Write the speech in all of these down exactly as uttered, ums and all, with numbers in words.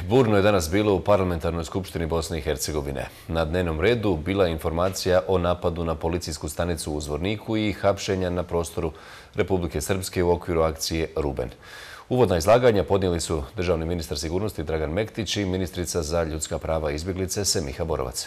Burno je danas bilo u Parlamentarnoj skupštini Bosne i Hercegovine. Na dnevnom redu bila je informacija o napadu na policijsku stanicu u Zvorniku i hapšenja na prostoru Republike Srpske u okviru akcije Ruben. Uvodna izlaganja podnijeli su državni ministar sigurnosti Dragan Mektić i ministrica za ljudska prava i izbjeglice Semiha Borovac.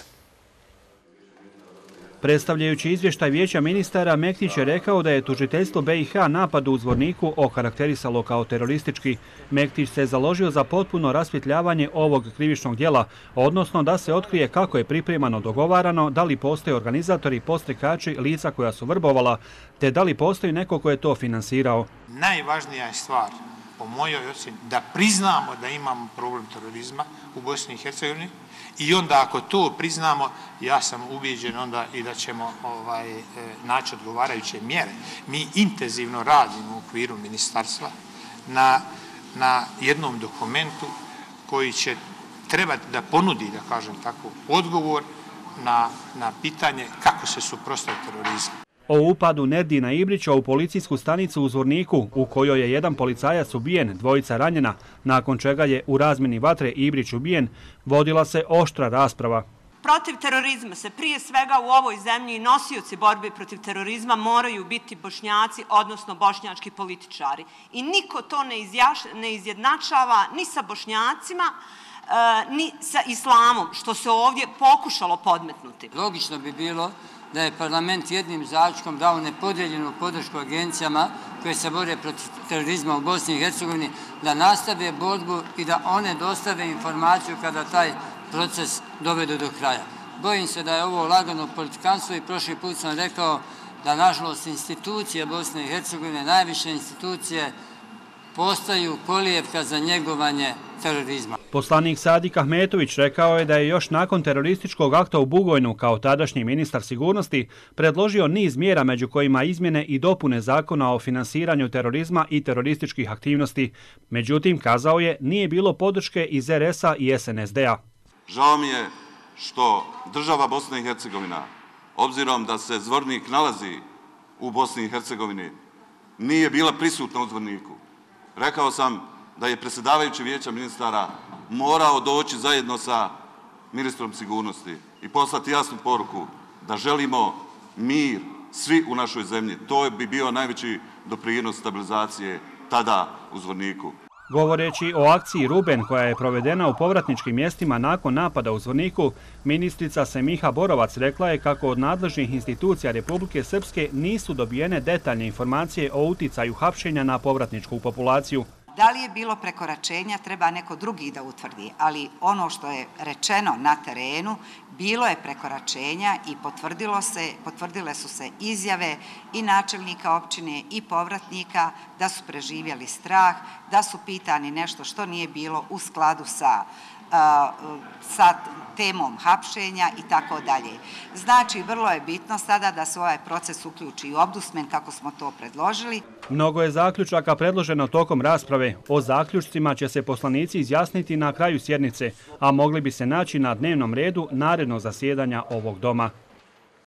Predstavljajući izvještaj Vijeća ministara, Mektić je rekao da je tužiteljstvo B i H napadu u Zvorniku okarakterisalo kao teroristički. Mektić se založio za potpuno rasvjetljavanje ovog krivičnog djela, odnosno da se otkrije kako je pripremano dogovarano, da li postoje organizatori, podstrekači, lica koja su vrbovala, te da li postoji neko ko je to finansirao. Najvažnija je stvar, po mojoj ocjeni, da priznamo da imamo problem terorizma u Bosni i Hercegovini i onda ako to priznamo, ja sam ubijeđen onda i da ćemo ovaj, naći odgovarajuće mjere. Mi intenzivno radimo u okviru ministarstva na, na jednom dokumentu koji će trebati da ponudi, da kažem tako, odgovor na, na pitanje kako se suprotstaviti terorizmu. O upadu Nerdina Ibrića u policijsku stanicu u Zvorniku, u kojoj je jedan policajac ubijen, dvojica ranjena, nakon čega je u razmjeni vatre Ibrić ubijen, vodila se oštra rasprava. Protiv terorizma se prije svega u ovoj zemlji nosioci borbe protiv terorizma moraju biti Bošnjaci, odnosno bošnjački političari. I niko to ne, izjaš, ne izjednačava ni sa Bošnjacima, e, ni sa islamom, što se ovdje pokušalo podmetnuti. Logično bi bilo da je parlament jednim zaključkom dao nepodijeljenu podršku agencijama koje se bore protiv terorizma u Bosni i Hercegovini, da nastave borbu i da one dostave informaciju kada taj proces dovedu do kraja. Bojim se da je ovo lagano politikanstvo i prošli put sam rekao da nažalost institucije Bosne i Hercegovine, najviše institucije, postaju kolijevka za njegovanje terorizma. Poslanik Sadik Ahmetović rekao je da je još nakon terorističkog akta u Bugojnu kao tadašnji ministar sigurnosti predložio niz mjera među kojima izmjene i dopune zakona o finansiranju terorizma i terorističkih aktivnosti. Međutim, kazao je, nije bilo podrške iz R S A i S N S D-a. Žao mi je što država Bosna i Hercegovina, obzirom da se Zvornik nalazi u Bosni i Hercegovini, nije bila prisutna u Zvorniku. Rekao sam da je predsjedavajući Vijeća ministara morao doći zajedno sa ministrom sigurnosti i poslati jasnu poruku da želimo mir svi u našoj zemlji. To bi bio najveći doprinos stabilizacije tada u Zvorniku. Govoreći o akciji Ruben koja je provedena u povratničkim mjestima nakon napada u Zvorniku, ministrica Semiha Borovac rekla je kako od nadležnih institucija Republike Srpske nisu dobijene detaljne informacije o uticaju hapšenja na povratničku populaciju. Da li je bilo prekoračenja, treba neko drugi da utvrdi, ali ono što je rečeno na terenu, bilo je prekoračenja i potvrdilo se, potvrdile su se izjave i načelnika općine i povratnika da su preživjeli strah, da su pitani nešto što nije bilo u skladu sa, sa temom hapšenja i tako dalje. Znači, vrlo je bitno sada da se ovaj proces uključi i obdusmen kako smo to predložili. Mnogo je zaključaka predloženo tokom rasprave. O zaključcima će se poslanici izjasniti na kraju sjednice, a mogli bi se naći na dnevnom redu narednog zasjedanja ovog doma.